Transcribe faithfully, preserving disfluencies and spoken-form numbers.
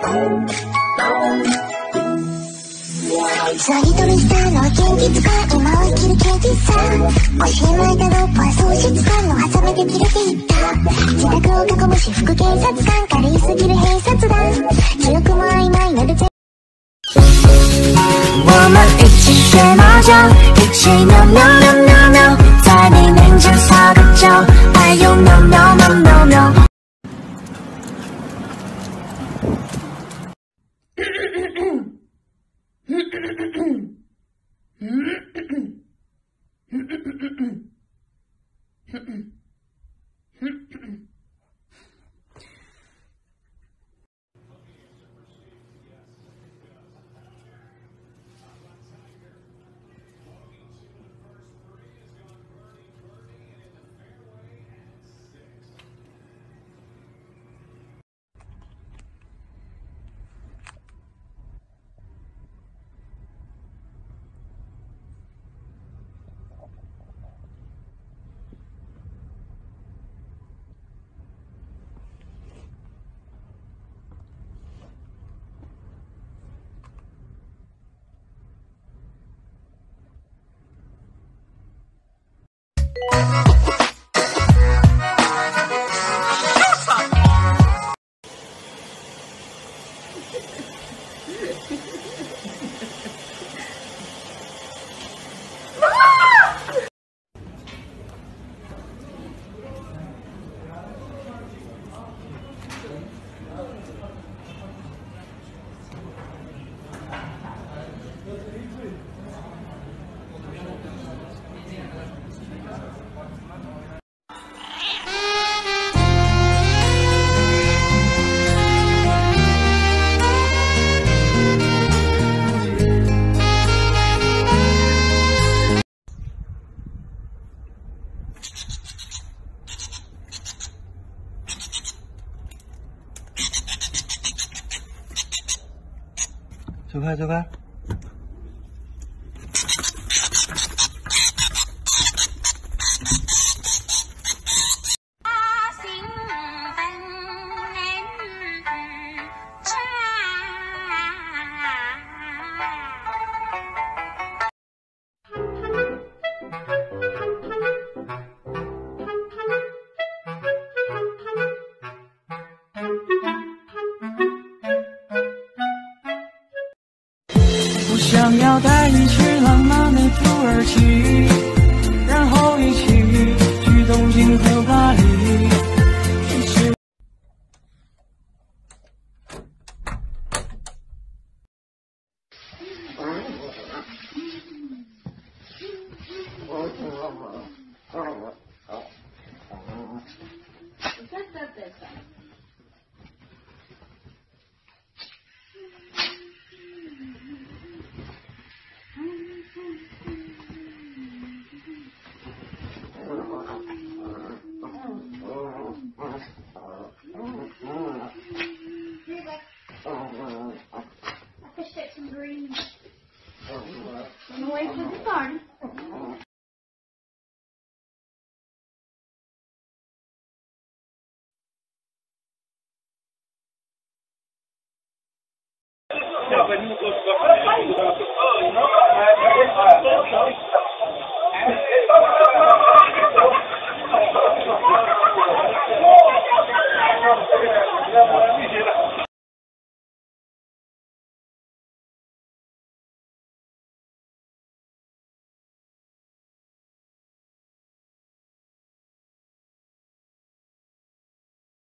つなぎと見したのは現実か今を生きる現実さ腰に巻いたロープは喪失感のハサミで切れていった自宅を囲む私服警察官軽いすぎる閉殺団記憶も曖昧なるぜ我们一起学猫叫一起喵喵喵喵喵在你面前撒个娇哎呦喵喵喵喵喵走开，走开。 我想要带你去浪漫的土耳其，然后一起去东京和巴黎。 Run away from the garden. Ja, wenn du